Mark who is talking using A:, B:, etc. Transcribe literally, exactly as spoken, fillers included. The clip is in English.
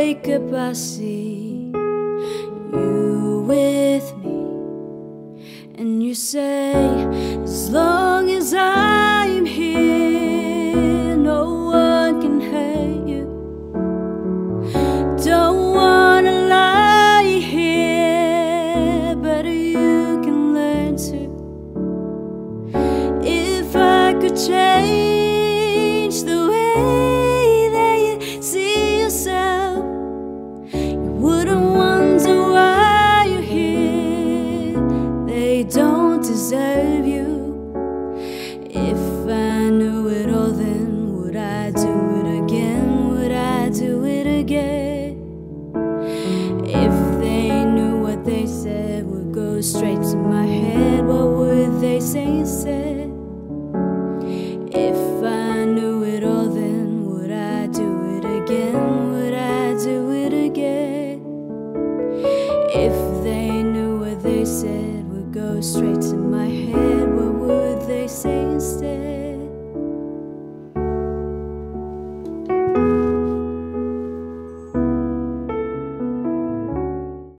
A: wake up, I see you with me, and you say, as long as I'm here, no one can hurt you. Don't wanna lie here, but you can learn to. If I could change the way that you see yourself, you wouldn't wonder why you're here. They don't deserve you. If I knew it all, then would I do it again? Would I do it again? If they knew what they said would go straight to my head, what would they say instead? If I knew it all, then would I do it again? Would I do it again? If they knew what they said would go straight to my head,